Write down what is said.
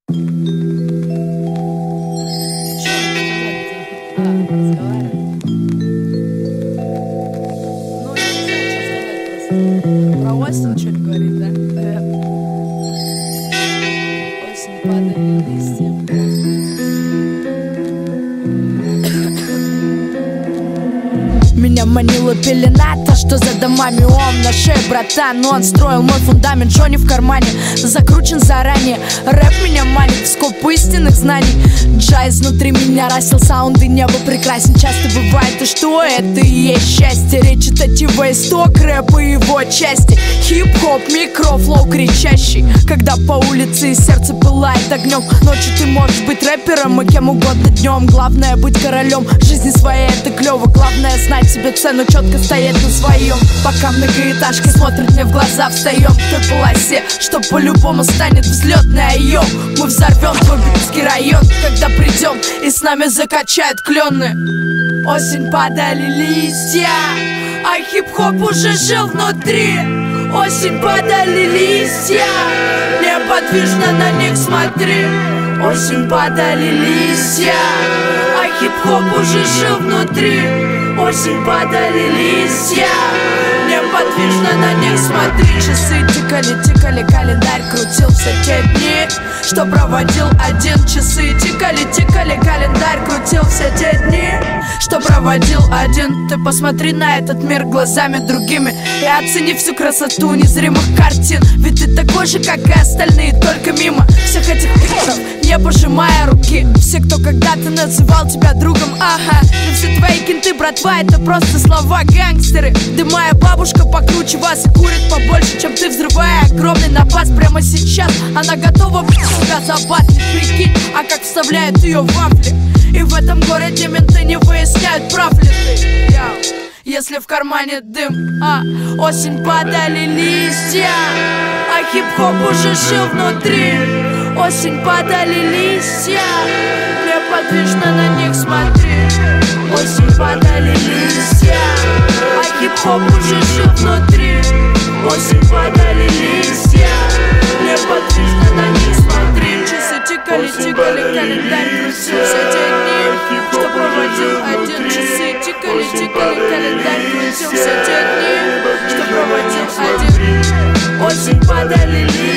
Про осень что-то говорит, да? Осень, падали листья. Меня манила пелена, то что за домами он на шее, братан. Но он строил мой фундамент, Джонни в кармане закручен заранее. Рэп меня манит в скоп истинных знаний. Джаз внутри меня растил саунды, небо прекрасен. Часто бывает, и что это и есть счастье. Речитатива исток, рэп и его части. Хип-хоп, микро, флоу кричащий. Когда по улице и сердце пылает огнем. Ночью ты можешь быть рэпером и кем угодно днем. Главное быть королем жизни своей, это клево. Главное знать себе цену, четко стоять на своем. Пока многоэтажки смотрят мне в глаза, встаем в той полосе, что по-любому станет взлетной. Айо, мы взорвем твой Бирский район, когда придем и с нами закачают клены. Осень, падали листья, а хип-хоп уже жил внутри. Осень, падали листья, неподвижно на них смотри. Осень, падали листья, а хип-хоп уже жил внутри. Осень, падали листья, неподвижно на них смотри. Часы тикали, тикали, календарь крутил все те дни, что проводил один. Часы тикали, тикали, календарь крутил все те дни, что проводил один. Ты посмотри на этот мир глазами другими и оцени всю красоту незримых картин. Ведь ты такой же, как и остальные, только мимо всех этих пикторов, не пожимая руки. Все, кто когда-то называл тебя другом, ага. И все твои кенты, братва, это просто слова гангстеры. Да моя бабушка покруче вас и курит побольше, чем ты, взрывая огромный напас прямо сейчас. Она готова себя забатлить, прикинь, а как вставляют ее в вафли. И в этом городе менты не выясняют, прав ли ты. Если в кармане дым, осень, падали листья, а хип-хоп уже жил внутри. Осень, падали листья, неподвижно на них смотри. Осень, падали листья, а хип-хоп уже жил внутри. Осень, падали листья, неподвижно на них смотри. Часы тикали, тикали, календарь крутил все те дни, что проводил один. Часы тикали, тикали, календарь крутил все те дни, что проводил один. Осень, падали листья,